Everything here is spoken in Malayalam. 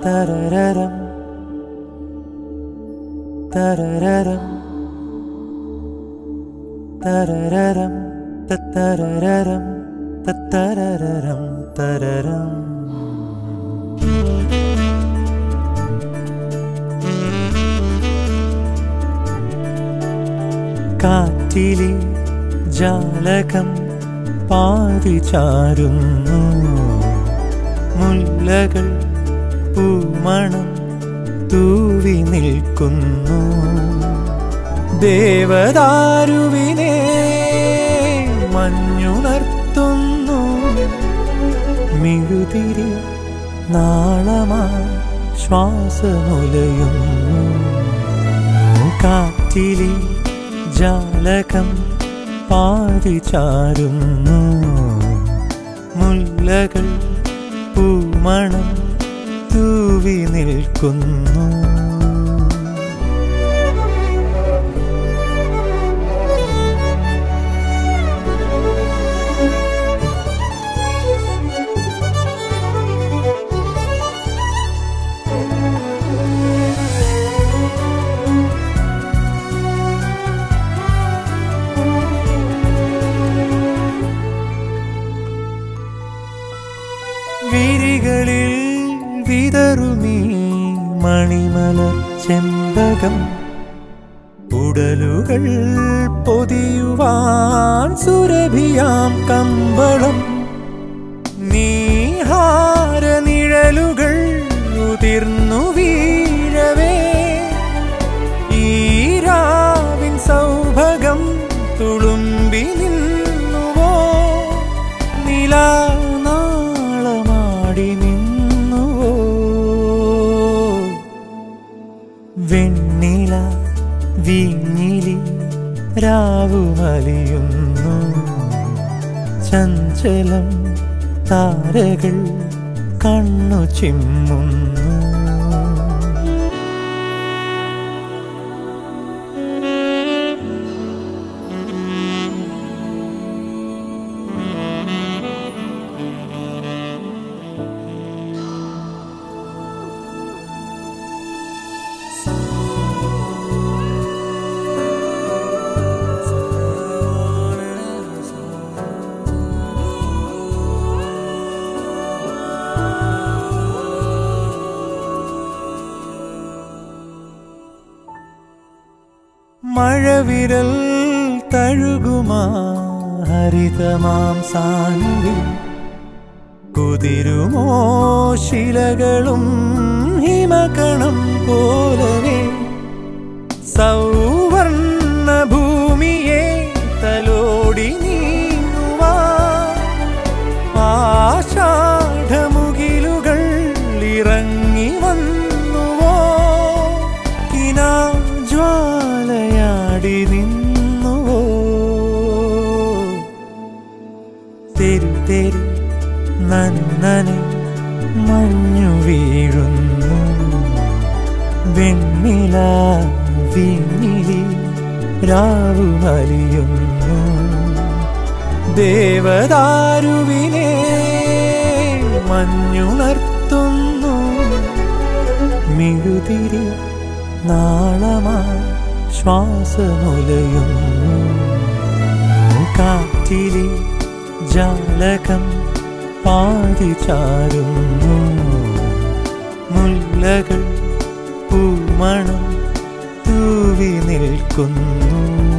തരരരം തരരരം തരരരം തരരരം തരരരം തരരം കാറ്റിലെ ജാലകം പാതി ചാരുന്നു മുല്ലകൾ പൂമണം തൂവി നിൽക്കുന്നു ദേവദാരുവിനെ മഞ്ഞുണർത്തുന്നു മിഴുതിരി നാളമായി ശ്വാസമുലയുന്നു കാറ്റിലെ ജാലകം പാതി ചാരുന്നു മുല്ലകൾ പൂമണം തൂവി നിൽക്കുന്നു വിരികളിൽ വിതറുമീ മണിമലർ ചെമ്പകം ഉടലുകൾ പൊതിയുവാൻ സുരഭിയാം കമ്പളം നീഹാര നിഴലുകൾ ഉതിർന്നു വീഴവേ ഈരാവിൻ സൗഭഗം തുളുമ്പി നിന്നുവോ നിലാ വെണ്ണില വീഞ്ഞിലി രാവുമലിയുന്നു ചഞ്ചലം താരകൾ കണ്ണു ചിമ്മുന്നു മഴവിരൽ തഴുകുമാ ഹരിതമാം സാനുവിൽ കുതിരുമോ ശിലകളും ഹിമകണം പോലവേ സൗവർണ്ണ ഭൂമിയെ തലോടി നീങ്ങുവാ ആഷാഢമുകിലുകൾ ഇറങ്ങി വന്നുവോ കിനാജ്വാലയാടി നിന്നുവോ തെരു തെരു നന്നനെ മഞ്ഞു വീഴുന്നു വെണ്ണില വിണ്ണിലി രാവുമലിയുന്നു ദേവദാരുവിനെ മഞ്ഞുണർത്തുന്നു മിഴുതിരി നാളമായി ശ്വാസമുലയുന്നു കാറ്റിലെ ജാലകം പാതി ചാരുന്നു മുല്ലകൾ പൂമണം തൂവി നിൽക്കുന്നു